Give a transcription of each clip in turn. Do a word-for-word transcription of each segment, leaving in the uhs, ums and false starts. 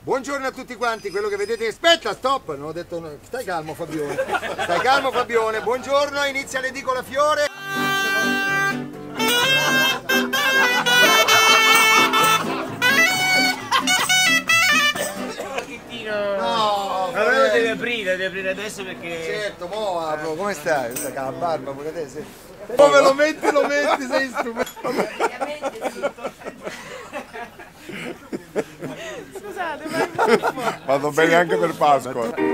Buongiorno a tutti quanti, quello che vedete... Aspetta, stop! Non ho detto... No. Stai calmo Fabione. Stai calmo Fabione. Buongiorno, inizia l'edicola Fiore. No, allora lo devi aprire, devi aprire adesso perché... Certo, mo apro. Come stai? Questa che ha la barba pure te, sei... Come lo metti, lo metti, sei strumento. Scusate, ma... Vado bene anche per Pasqua. È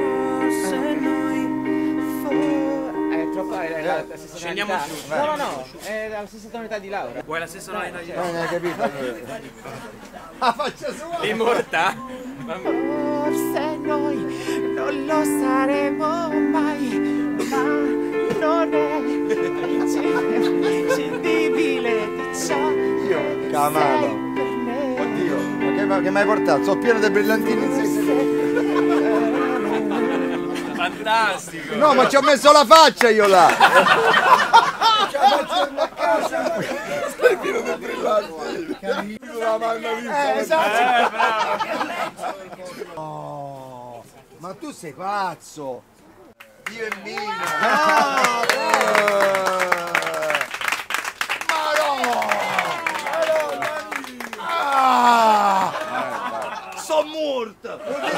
troppo... È la, la stessa Scendiamo tonalità. giù. No, no, no, è la stessa tonalità di Laura. Vuoi la stessa tonalità di Non hai capito? La faccia sua! È morta? Forse noi non lo saremo mai, ma non è inscindibile di ciò che Camano. sei per me. Oddio, ma che, ma che mi hai portato? Sono pieno di brillantini in sei secondi. Fantastico! No, ma ci ho messo la faccia io là! Stai pieno di brillanti. La manna vista. Eh, esatto! Oh, ma tu sei pazzo! Dio e Mina! Ah, ma no! Ah, sono morta!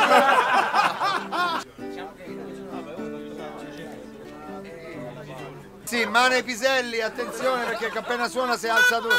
Sì, mano ai piselli, attenzione perché appena suona si alza tu.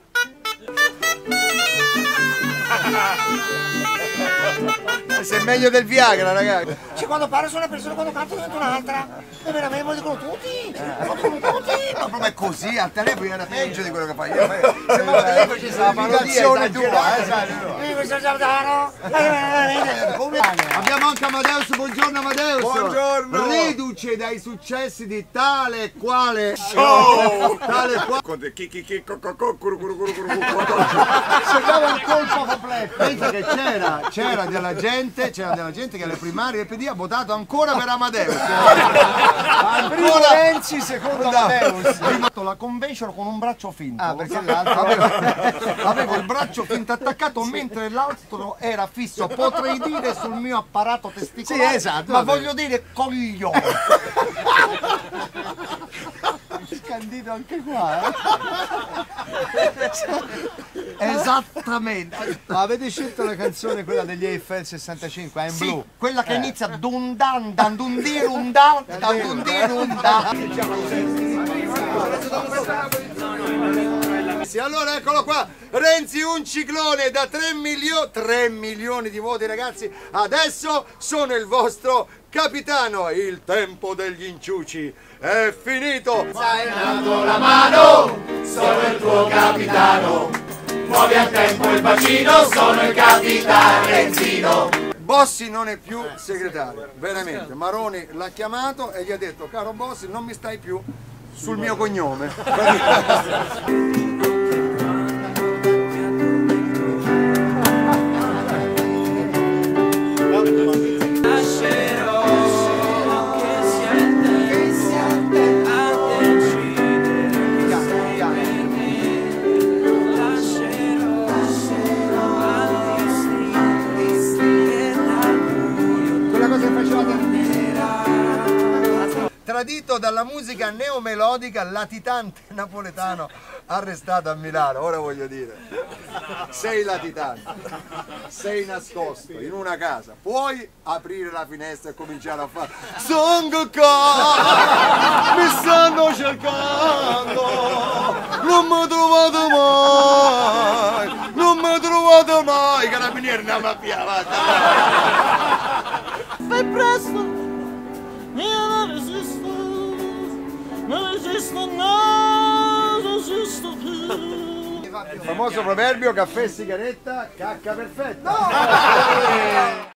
Sei meglio del Viagra, ragazzi. Cioè, quando parlo su una persona, quando canto divento un'altra. E veramente lo dicono tutti. Lo dicono tutti. Ma proprio è così, al telefono era peggio di quello che fai io. Sembrava che lei facesse la parodia tua, eh, sai? Io questo Giordano. Abbiamo anche Amadeus, buongiorno Amadeus! Buongiorno! Reduce dai successi di tale e quale show! Tale e quale... Con chi chi chi co co co curu curu curu curu curu. Sembrava un colpo completo! Pensa che c'era, c'era della gente, c'era della gente che alle primarie del P D ha votato ancora per Amadeus! Primo Renzi, secondo Amadeus. Ho fatto la convention con un braccio finto. Ah, perché l'altro avevo, avevo il braccio finto attaccato mentre l'altro era fisso, potrei dire sul mio apparato testicolare, Sì, esatto, ma vabbè. voglio dire coglione. Scandito anche qua, eh? Esattamente. Ma avete scelto la canzone quella degli Eiffel sessantacinque, I'm Sì, Blue? quella che inizia dun dan dan dun di run dan dan dun di run dan. Sì, allora eccolo qua, Renzi un ciclone da tre milioni, tre milioni di voti ragazzi, adesso sono il vostro capitano, il tempo degli inciuci è finito. Hai dato la mano, sono il tuo capitano, muovi a tempo il bacino, sono il capitano Renzino. Bossi non è più segretario, veramente, Maroni l'ha chiamato e gli ha detto caro Bossi non mi stai più sul mio cognome. Tradito dalla musica neomelodica latitante napoletano arrestato a Milano, ora voglio dire, sei latitante, sei nascosto in una casa, puoi aprire la finestra e cominciare a fare Song qua, mi stanno cercando, non mi trovate mai, non mi trovate mai, i carabinieri non mi piacciono. Fai presto, io non resisto, non resisto, non resisto più. Il famoso proverbio caffè e sigaretta, cacca perfetta.